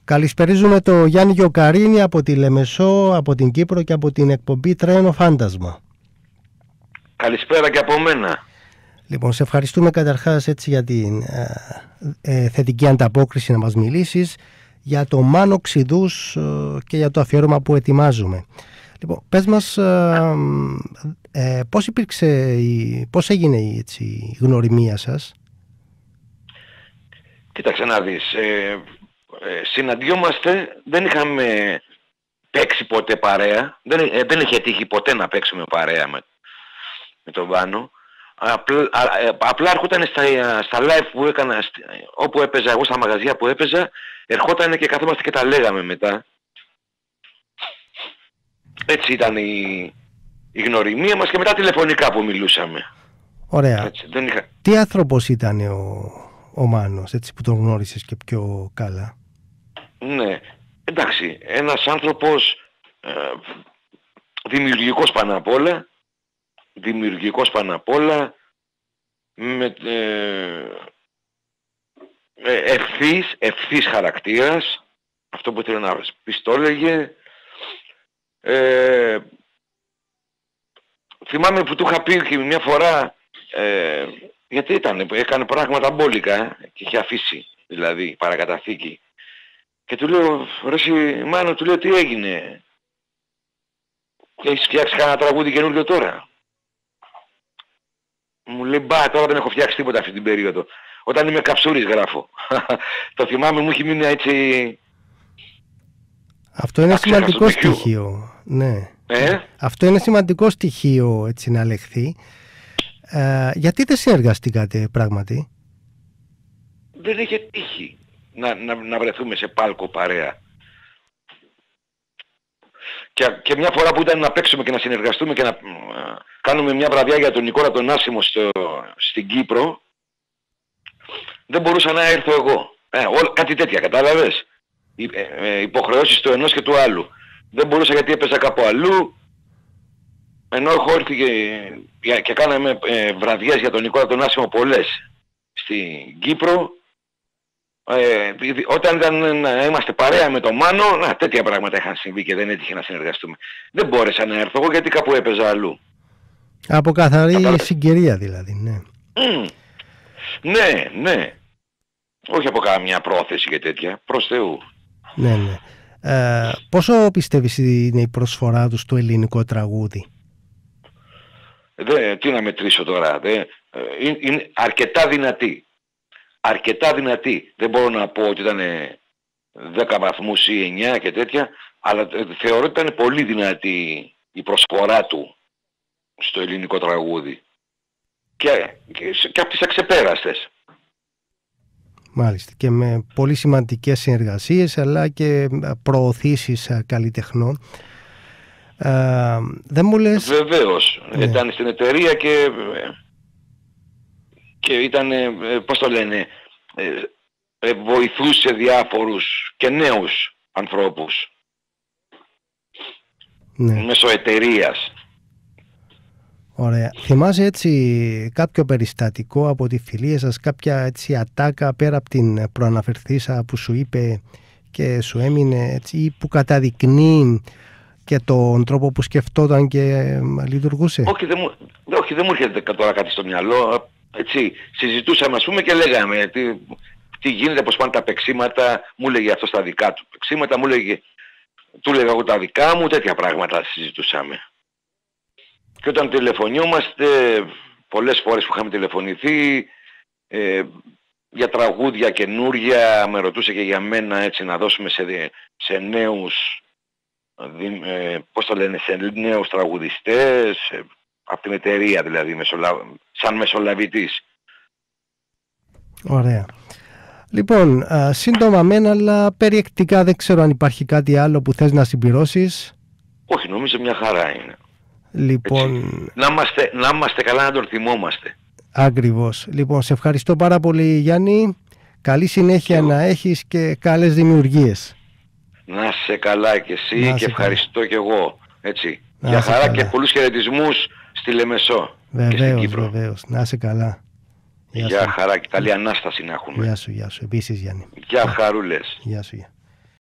Καλησπερίζουμε το Γιάννη Γιοκαρίνη από τη Λεμεσό, από την Κύπρο και από την εκπομπή Τρένο Φάντασμα. Καλησπέρα και από μένα. Λοιπόν, σε ευχαριστούμε καταρχάς έτσι για την θετική ανταπόκριση να μας μιλήσεις για το Μάνο Ξηδούς και για το αφιέρωμα που ετοιμάζουμε. Λοιπόν, πες μας πώς έγινε η γνωριμία σας? Κοίταξε να δεις, συναντιόμαστε, δεν είχαμε παίξει ποτέ παρέα, δεν είχε τύχει ποτέ να παίξουμε παρέα με τον Βάνο. Απλά έρχονταν στα live που έκανα, όπου έπαιζα εγώ, στα μαγαζιά που έπαιζα, ερχόταν και καθόμαστε και τα λέγαμε μετά. Έτσι ήταν η γνωριμία μας και μετά τηλεφωνικά που μιλούσαμε. Ωραία. Έτσι, τι άνθρωπος ήταν ο Μάνος, έτσι που τον γνώρισες και πιο καλά? Ναι, εντάξει, ένας άνθρωπος δημιουργικός πάνω απ' όλα, με ευθύς χαρακτήρας, αυτό που θέλω να πεις το έλεγε. Θυμάμαι που του είχα πει και μια φορά, γιατί έκανε πράγματα μπόλικα και είχε αφήσει δηλαδή παρακαταθήκη, και του λέω, ρε Μάνο, του λέω, τι έγινε, έχεις φτιάξει κανένα τραγούδι καινούργιο τώρα? Μου λέει, μπα, τώρα δεν έχω φτιάξει τίποτα αυτή την περίοδο, όταν είμαι καψούρης γράφω. Το θυμάμαι, μου έχει μείνει έτσι. Αυτό είναι σημαντικό στοιχείο. Ναι. Αυτό είναι σημαντικό στοιχείο, έτσι, να λεχθεί. Γιατί δεν συνεργαστήκατε πράγματι? Δεν είχε τύχει να βρεθούμε σε πάλκο παρέα. Και μια φορά που ήταν να παίξουμε και να συνεργαστούμε και να κάνουμε μια βραδιά για τον Νικόλα τον Άσημο στην Κύπρο, δεν μπορούσα να έρθω εγώ. Κάτι τέτοια, κατάλαβες? Υποχρεώσεις του ενός και του άλλου. Δεν μπορούσα γιατί έπαιζα κάπου αλλού, ενώ έχω έρθει και κάναμε βραδιές για τον Νικόλα τον Άσημο πολλές στην Κύπρο. Όταν ήταν να είμαστε παρέα με τον Μάνο, τέτοια πράγματα είχαν συμβεί και δεν έτυχε να συνεργαστούμε. Δεν μπόρεσα να έρθω εγώ γιατί κάπου έπαιζα αλλού. Από καθαρή συγκυρία δηλαδή, ναι. Ναι. Όχι από καμιά πρόθεση και τέτοια, προς Θεού. Ναι. Πόσο πιστεύεις είναι η προσφορά του στο ελληνικό τραγούδι? Τι να μετρήσω τώρα, είναι αρκετά δυνατή. Δεν μπορώ να πω ότι ήταν 10 βαθμούς ή 9 και τέτοια, αλλά θεωρώ ότι ήταν πολύ δυνατή η προσφορά του στο ελληνικό τραγούδι. Και από τις αξεπέραστες. Μάλιστα, και με πολύ σημαντικές συνεργασίες αλλά και προωθήσεις καλλιτεχνών. Δεν μου λες... Βεβαίως, ναι. Ήταν στην εταιρεία και ήταν, πώς το λένε, βοηθούσε διάφορους και νέους ανθρώπους, ναι, μέσω εταιρείας. Ωραία. Θυμάσαι έτσι κάποιο περιστατικό από τη φιλία σας, κάποια έτσι ατάκα πέρα από την προαναφερθήσα που σου είπε και σου έμεινε έτσι, ή που καταδεικνύει και τον τρόπο που σκεφτόταν και λειτουργούσε? Όχι, δεν μου έρχεται τώρα κάτι στο μυαλό. Έτσι, συζητούσαμε ας πούμε και λέγαμε τι γίνεται, πώς πάνε τα παίξηματα, μου έλεγε αυτό στα δικά του παίξηματα, του έλεγα εγώ τα δικά μου, τέτοια πράγματα συζητούσαμε. Και όταν τηλεφωνιόμαστε, πολλές φορές που είχαμε τηλεφωνηθεί, για τραγούδια καινούρια, με ρωτούσε και για μένα έτσι να δώσουμε σε νέους, πώς το λένε, σε νέους τραγουδιστές, από την εταιρεία δηλαδή, σαν μεσολαβητής. Ωραία. Λοιπόν, σύντομα μεν, αλλά περιεκτικά δεν ξέρω αν υπάρχει κάτι άλλο που θες να συμπληρώσεις. Όχι, νομίζω μια χαρά είναι. Λοιπόν, να είμαστε καλά, να τον θυμόμαστε. Ακριβώς. Λοιπόν, σε ευχαριστώ πάρα πολύ, Γιάννη. Καλή συνέχεια να έχεις και καλές δημιουργίες. Να σε καλά και εσύ και ευχαριστώ και εγώ. Έτσι. Για χαρά καλά. Και πολλούς χαιρετισμούς στη Λεμεσό. Βεβαίως. Να είσαι καλά. Γεια χαρά και καλή Ανάσταση να έχουμε. Γεια σου. Επίσης, Γιάννη. Γεια χαρούλες. Γεια σου.